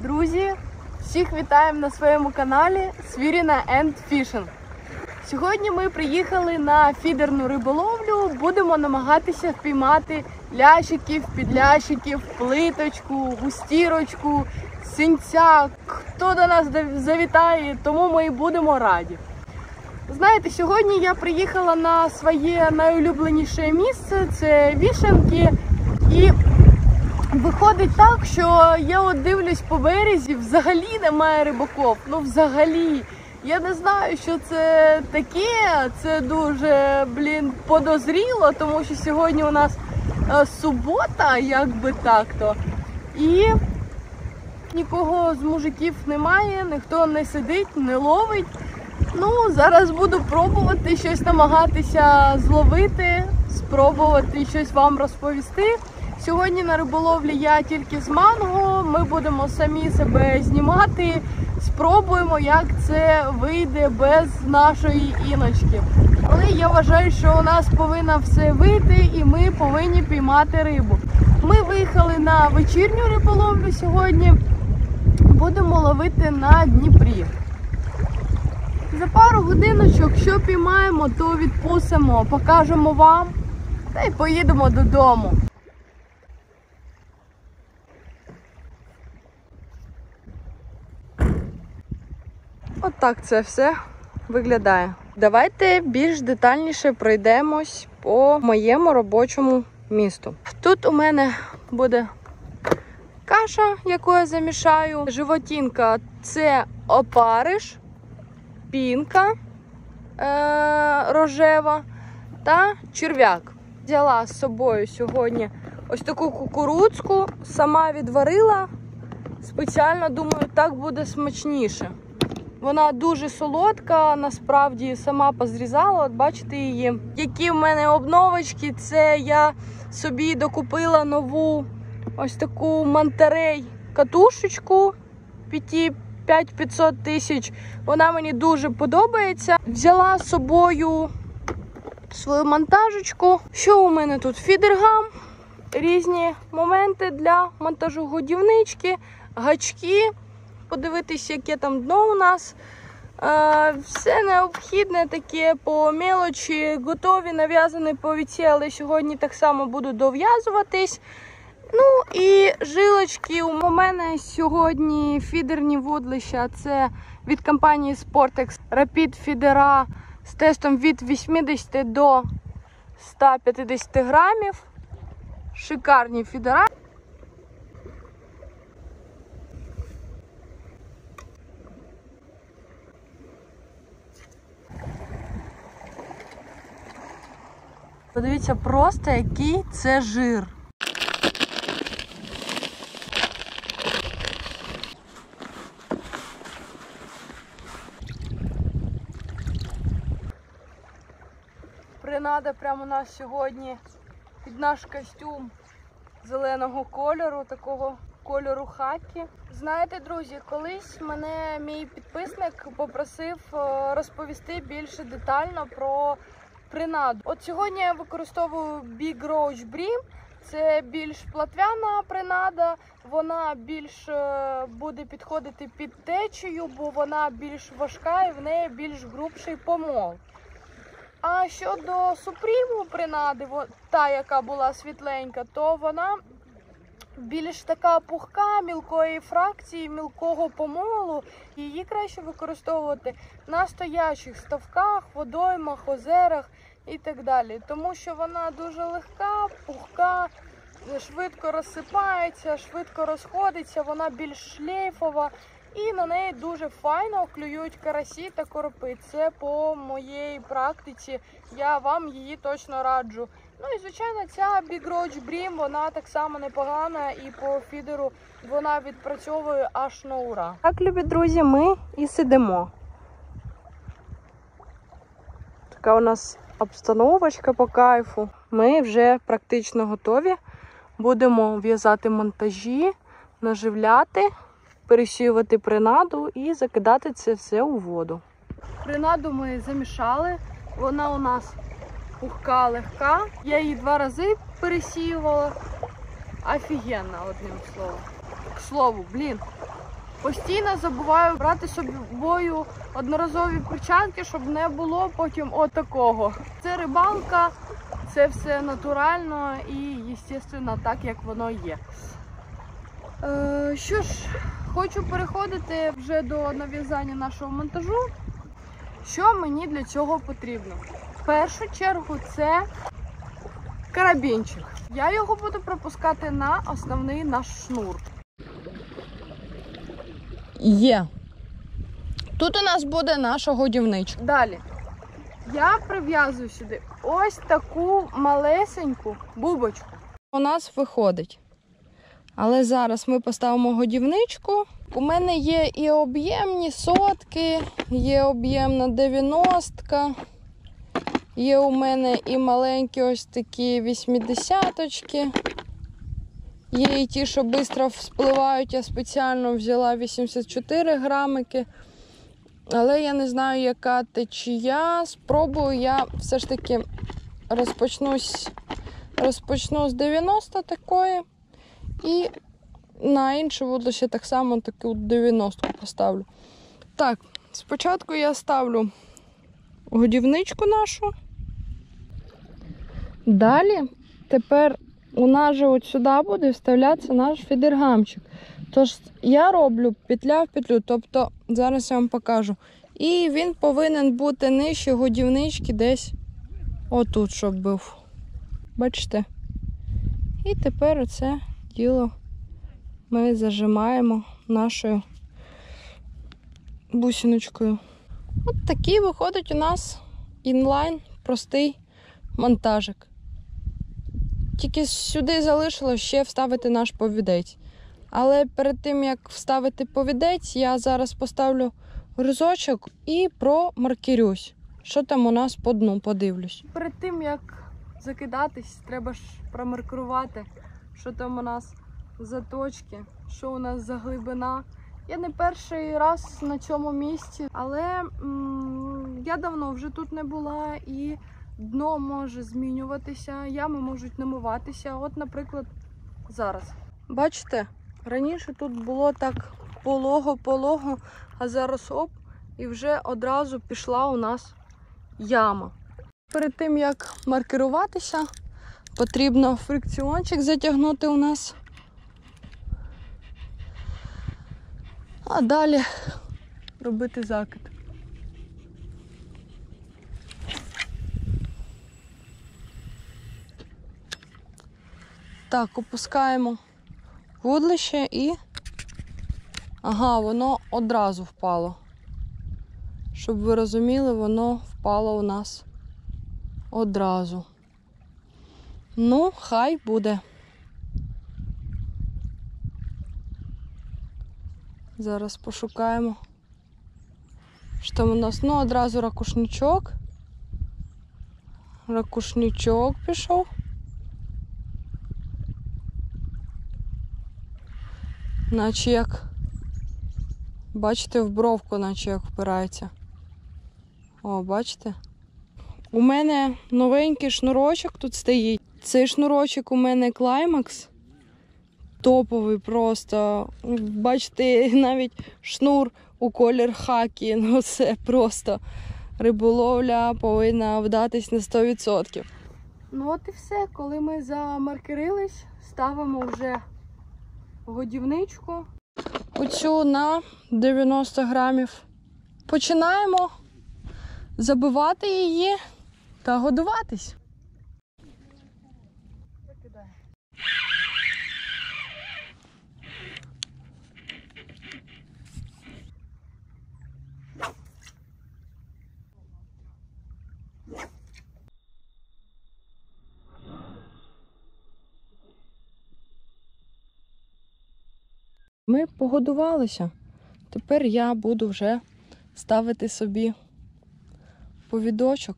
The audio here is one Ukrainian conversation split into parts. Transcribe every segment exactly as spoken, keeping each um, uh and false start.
Друзі, всіх вітаємо на своєму каналі Свіріна енд Фішинг. Сьогодні ми приїхали на фідерну риболовлю, будемо намагатися впіймати лящиків, підлящиків, плиточку, густірочку, синця, хто до нас завітає, тому ми і будемо раді. Знаєте, сьогодні я приїхала на своє найулюбленіше місце, це Вішенки, і виходить так, що я от дивлюсь по березі, взагалі немає рибаків, ну взагалі. Я не знаю, що це таке, це дуже, блін, подозріло, тому що сьогодні у нас е, субота, як би так-то, і нікого з мужиків немає, ніхто не сидить, не ловить. Ну, зараз буду пробувати щось намагатися зловити, спробувати щось вам розповісти. Сьогодні на риболовлі я тільки з манго, ми будемо самі себе знімати, спробуємо, як це вийде без нашої Іночки. Але я вважаю, що у нас повинно все вийти і ми повинні піймати рибу. Ми виїхали на вечірню риболовлю сьогодні, будемо ловити на Дніпрі. За пару годиночок, що піймаємо, то відпустимо, покажемо вам та й поїдемо додому. От так це все виглядає. Давайте більш детальніше пройдемось по моєму робочому місту. Тут у мене буде каша, яку я замішаю. Животинка – це опариш, пінка е- рожева та черв'як. Взяла з собою сьогодні ось таку кукурудзку, сама відварила. Спеціально, думаю, так буде смачніше. Вона дуже солодка, насправді сама позрізала, от бачите її. Які в мене обновочки, це я собі докупила нову ось таку Мантерей катушечку п'ять тисяч п'ятсот тисяч. Вона мені дуже подобається. Взяла з собою свою монтажечку. Що у мене тут? Фідергам, різні моменти для монтажу, годівнички, гачки. Подивитися, яке там дно у нас. Все необхідне таке по мелочі, готові, нав'язані повідці, але сьогодні так само буду дов'язуватись. Ну і жилочки. У мене сьогодні фідерні вудлища, це від компанії Sportex Rapid фідера з тестом від вісімдесят до ста п'ятдесят грамів. Шикарні фідера. Подивіться просто, який це жир. Принада прямо у нас сьогодні під наш костюм зеленого кольору, такого кольору хакі. Знаєте, друзі, колись мене мій підписник попросив розповісти більше детально про принаду. От сьогодні я використовую Big Roach Bream. Це більш платвяна принада, вона більш буде підходити під течію, бо вона більш важка і в неї більш грубший помол. А щодо Supreme принади, та, яка була світленька, то вона більш така пухка, мілкої фракції, мілкого помолу. Її краще використовувати на стоячих ставках, водоймах, озерах і так далі. Тому що вона дуже легка, пухка, швидко розсипається, швидко розходиться, вона більш шлейфова. І на неї дуже файно клюють карасі та коропи. Це по моїй практиці, я вам її точно раджу. Ну і звичайно ця Big Roach Bream, вона так само непогана і по фідеру вона відпрацьовує аж на ура. Так, любі друзі, ми і сидимо. Така у нас обстановочка по кайфу. Ми вже практично готові. Будемо в'язати монтажі, наживляти, пересіювати принаду і закидати це все у воду. Принаду ми замішали, вона у нас пухка, легка. Я її два рази пересіювала. Офігенно, одним словом. К слову, блін, Постійно забуваю брати з собою одноразові перчатки, щоб не було потім отакого. Це рибалка, це все натурально і, звісно, так, як воно є. Е, що ж, хочу переходити вже до нав'язання нашого монтажу. Що мені для цього потрібно? В першу чергу це карабінчик. Я його буду пропускати на основний наш шнур. Є. Тут у нас буде наша годівничка. Далі. Я прив'язую сюди ось таку малесеньку бубочку. У нас виходить. Але зараз ми поставимо годівничку. У мене є і об'ємні сотки, є об'ємна дев'яностка. Є у мене і маленькі ось такі вісімдесяточки. Є і ті, що швидко вспливають. Я спеціально взяла вісімдесят чотири грамики. Але я не знаю, яка течія. Спробую я все ж таки розпочнусь, розпочну з дев'яносто такої. І на іншу буду ще так само таку дев'яностку поставлю. Так, спочатку я ставлю годівничку нашу. Далі тепер у нас же от сюди буде вставлятися наш фідергамчик. Тож я роблю петля в петлю, тобто зараз я вам покажу. І він повинен бути нижче годівнички десь отут, щоб був. Бачите? І тепер оце діло ми зажимаємо нашою бусиночкою. От такий виходить у нас інлайн простий монтажик. Тільки сюди залишилось ще вставити наш повідець. Але перед тим, як вставити повідець, я зараз поставлю різочок і промаркерюсь, що там у нас по дну, подивлюсь. Перед тим, як закидатись, треба ж промаркерувати, що там у нас за точки, що у нас за глибина. Я не перший раз на цьому місці, але м я давно вже тут не була і дно може змінюватися, ями можуть намиватися. От, наприклад, зараз. Бачите, раніше тут було так полого-полого, а зараз оп, і вже одразу пішла у нас яма. Перед тим, як маркеруватися, потрібно фрикціончик затягнути у нас. А далі робити закид. Так, опускаємо вудлище і... Ага, воно одразу впало. Щоб ви розуміли, воно впало у нас одразу. Ну, хай буде. Зараз пошукаємо. Що там у нас? Ну, одразу ракушничок. Ракушничок пішов. Наче як, бачите, в бровку наче як впирається. О, бачите? У мене новенький шнурочок тут стоїть. Цей шнурочок у мене Climax. Топовий просто. Бачите, навіть шнур у колір хакі. Ну це просто риболовля повинна вдатись на сто відсотків. Ну от і все. Коли ми замаркерились, ставимо вже годівничку. Оцю на дев'яносто грамів. Починаємо забивати її та годуватись. Ми погодувалися. Тепер я буду вже ставити собі повідочок.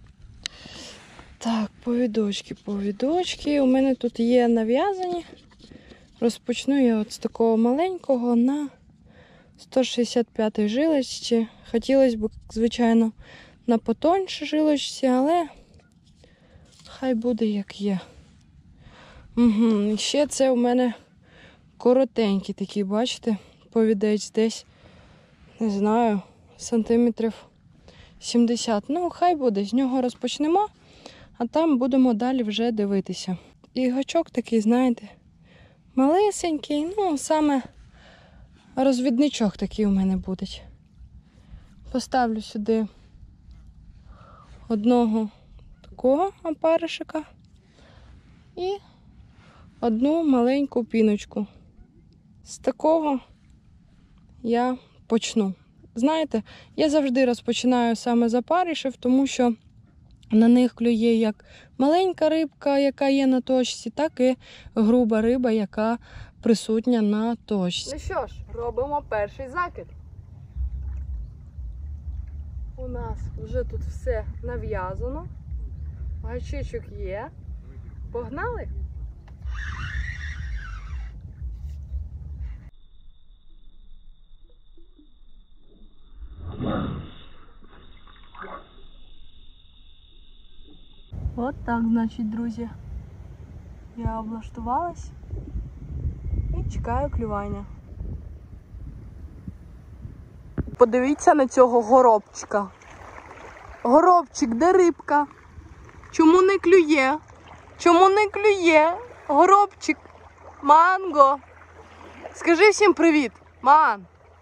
Так, повідочки, повідочки. У мене тут є нав'язані. Розпочну я от з такого маленького на сто шістдесят п'ятій жилочці. Хотілося б, звичайно, на потоньшій жилочці, але хай буде як є. Угу. Ще це у мене коротенький такий, бачите? повідець десь, не знаю, сантиметрів сімдесят. Ну, хай буде, з нього розпочнемо, а там будемо далі вже дивитися. І гачок такий, знаєте, малесенький, ну, саме розвідничок такий у мене буде. Поставлю сюди одного такого опаришика і одну маленьку піночку. З такого я почну. Знаєте, я завжди розпочинаю саме з опаришів, тому що на них клює як маленька рибка, яка є на точці, так і груба риба, яка присутня на точці. Ну що ж, робимо перший закид. У нас вже тут все нав'язано. Гачечок є. Погнали? От так, значить, друзі. Я облаштувалась і чекаю клювання. Подивіться на цього горобчика. Горобчик, де рибка? Чому не клює? Чому не клює? Горобчик, Манго. Скажи всім привіт, Ман.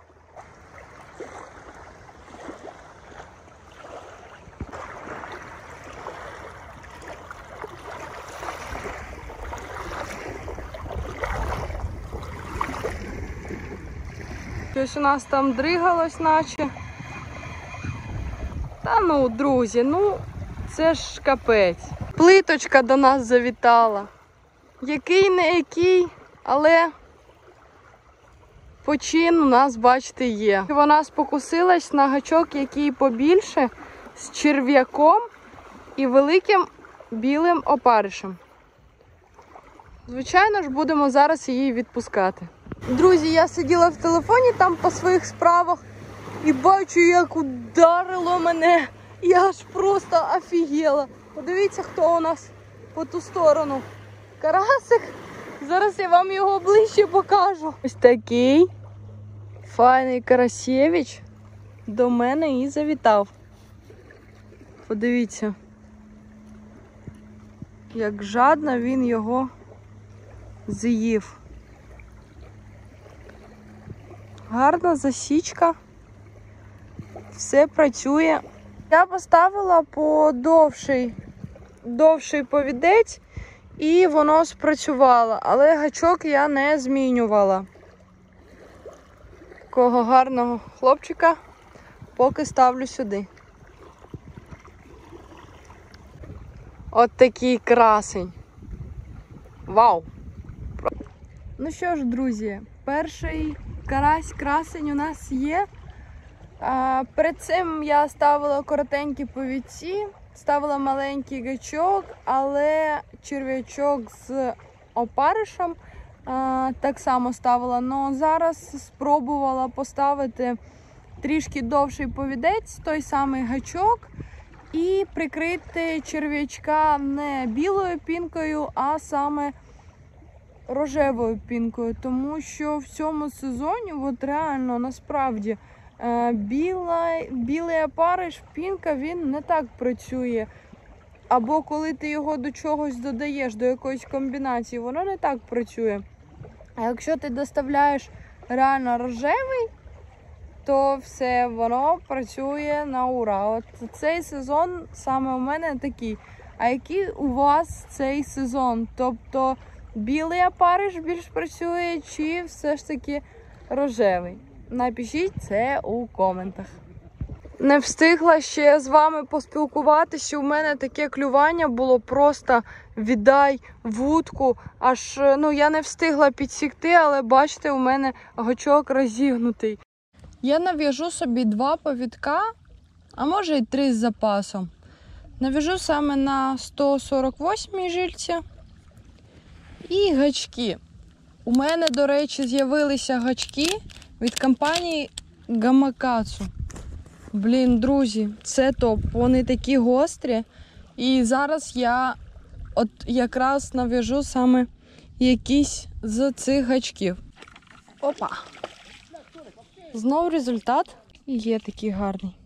Щось у нас там дригалось, наче. Та ну, друзі, ну, це ж капець. Плиточка до нас завітала. Який не який, але почин у нас, бачите, є. Вона спокусилась на гачок, який побільше, з черв'яком і великим білим опаришем. Звичайно ж, будемо зараз її відпускати. Друзі, я сиділа в телефоні там по своїх справах і бачу, як ударило мене. Я аж просто офігела. Подивіться, хто у нас по ту сторону. Карасик. Зараз я вам його ближче покажу. Ось такий файний карасєвич до мене і завітав. Подивіться, як жадно він його з'їв. Гарна засічка. Все працює. Я поставила по довший, довший повідець і воно спрацювало, але гачок я не змінювала. Такого гарного хлопчика поки ставлю сюди. От такий красень. Вау! Ну що ж, друзі, перший карась-красень у нас є. А, перед цим я ставила коротенькі повідці, ставила маленький гачок, але черв'ячок з опаришем а, так само ставила. Но зараз спробувала поставити трішки довший повідець, той самий гачок, і прикрити черв'ячка не білою пінкою, а саме рожевою пінкою. Тому що в цьому сезоні, от реально, насправді, Біла, білий опариш, пінка, він не так працює. Або коли ти його до чогось додаєш, до якоїсь комбінації, воно не так працює. А якщо ти доставляєш реально рожевий, то все, воно працює на ура. От цей сезон саме у мене такий. А який у вас цей сезон? Тобто білий опариш більш працює, чи все ж таки рожевий? Напишіть це у коментах. Не встигла ще з вами поспілкуватися. У мене таке клювання було просто віддай вудку. Аж, ну, я не встигла підсікти, але бачите, у мене гачок розігнутий. Я нав'яжу собі два повідка, а може й три з запасом. Нав'яжу саме на сто сорок восьмій жильці і гачки. У мене, до речі, з'явилися гачки від компанії Gamakatsu. Блін, друзі, це топ. Вони такі гострі. І зараз я от якраз нав'яжу саме якісь з цих гачків. Опа! Знову результат є такий гарний.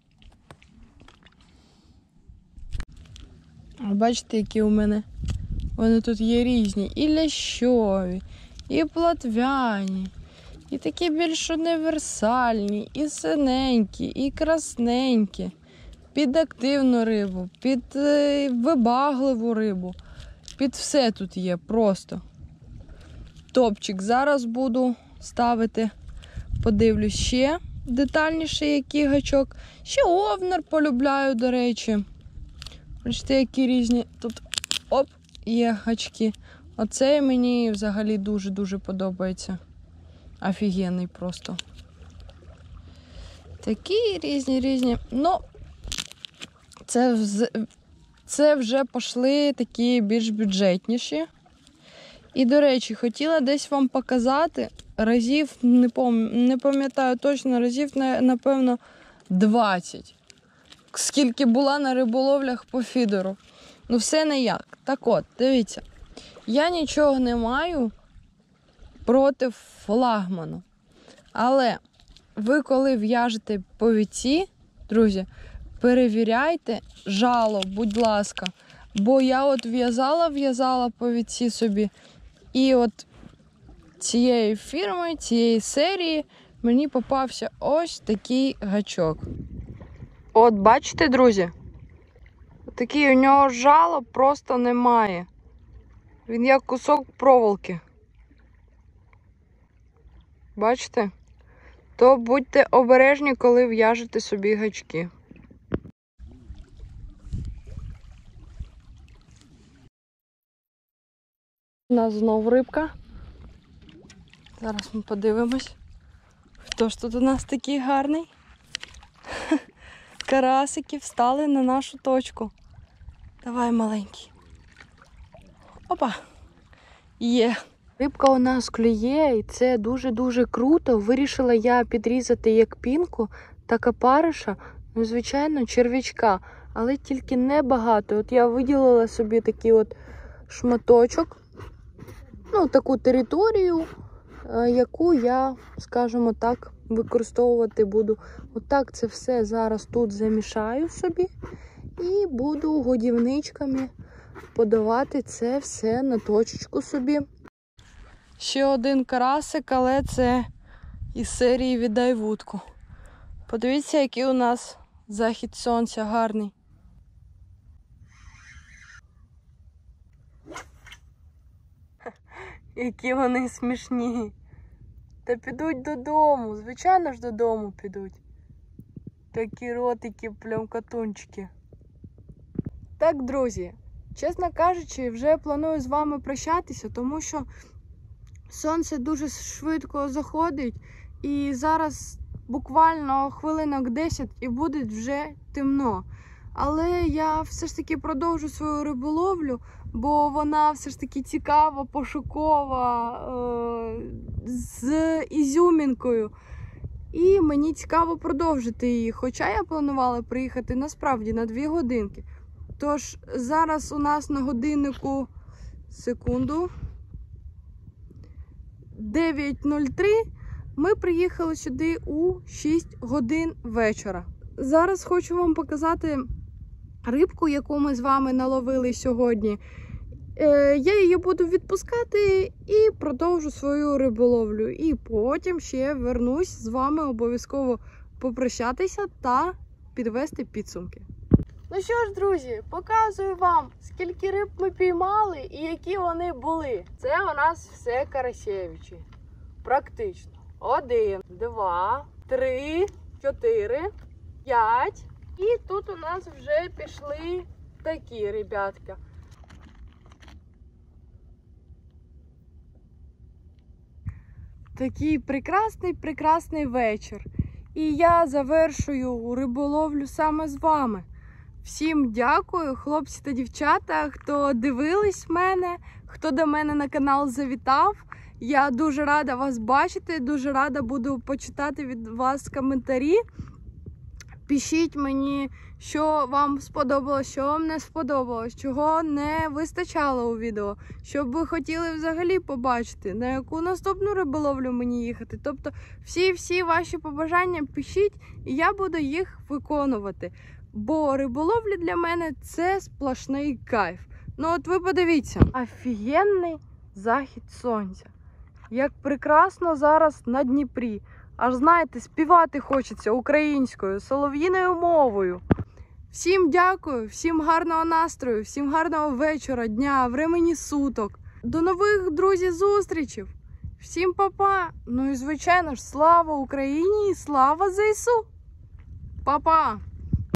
Бачите, які у мене вони тут є різні. І лящові, і плотвяні, і такі більш універсальні, і синенькі, і красненькі. Під активну рибу, під е, вибагливу рибу. Під все тут є просто. Топчик. Зараз буду ставити, подивлюсь ще детальніше, який гачок. Ще овнер полюбляю, до речі. Бачите, які різні тут, оп, є гачки. Оцей мені взагалі дуже-дуже подобається. Офігенний просто. Такі різні-різні. Ну, це, це вже пішли такі більш бюджетніші. І, до речі, хотіла десь вам показати разів, не пам'ятаю, не пам'ятаю точно, разів, напевно, двадцять. Скільки була на риболовлях по фідеру. Ну, все ніяк. Так от, дивіться. Я нічого не маю проти флагману. Але ви, коли в'яжете повідці, друзі, перевіряйте жало, будь ласка. Бо я от в'язала-в'язала повідці собі. І от цієї фірми, цієї серії мені попався ось такий гачок. От бачите, друзі? Такий у нього жало просто немає. Він як кусок проволоки. Бачите? То будьте обережні, коли в'яжете собі гачки. У нас знову рибка. Зараз ми подивимось, хто ж тут у нас такий гарний. Карасики встали на нашу точку. Давай, маленький. Опа! Є. Рибка у нас клює, і це дуже-дуже круто. Вирішила я підрізати як пінку, так опариша, ну, звичайно, черв'ячка, але тільки небагато. От я виділила собі такий от шматочок, ну, таку територію, яку я, скажімо так, використовувати буду. Отак це все зараз тут замішаю собі і буду годівничками подавати це все на точечку собі. Ще один карасик, але це із серії «Віддай вудку». Подивіться, який у нас захід сонця гарний. Які вони смішні. Та підуть додому, звичайно ж додому підуть. Такі ротики, плямкатунчики. Так, друзі, чесно кажучи, вже планую з вами прощатися, тому що сонце дуже швидко заходить. І зараз буквально хвилинок десять і буде вже темно. Але я все ж таки продовжу свою риболовлю, бо вона все ж таки цікава, пошукова, е з ізюмінкою. І мені цікаво продовжити її. Хоча я планувала приїхати насправді на дві годинки. Тож зараз у нас на годиннику, секунду, дев'ять нуль три. Ми приїхали сюди у шість годин вечора. Зараз хочу вам показати рибку, яку ми з вами наловили сьогодні. Е, я її буду відпускати і продовжу свою риболовлю. І потім ще вернусь з вами обов'язково попрощатися та підвести підсумки. Ну що ж, друзі, показую вам, скільки риб ми піймали і які вони були. Це у нас все карасєвичі. Практично. Один, два, три, чотири, п'ять. І тут у нас вже пішли такі ребятка. Такий прекрасний-прекрасний вечір. І я завершую риболовлю саме з вами. Всім дякую, хлопці та дівчата, хто дивились мене, хто до мене на канал завітав. Я дуже рада вас бачити, дуже рада буду почитати від вас коментарі. Пишіть мені, що вам сподобалось, що вам не сподобалось, чого не вистачало у відео, що б ви хотіли взагалі побачити, на яку наступну риболовлю мені їхати. Тобто всі-всі ваші побажання пишіть, і я буду їх виконувати. Бо риболовля для мене – це сплошний кайф. Ну от ви подивіться, офігенний захід сонця. Як прекрасно зараз на Дніпрі. Аж, знаєте, співати хочеться українською, солов'їною мовою. Всім дякую, всім гарного настрою, всім гарного вечора, дня, времені суток. До нових, друзі, зустрічей. Всім па-па. Ну і, звичайно ж, слава Україні і слава ЗСУ. Па-па.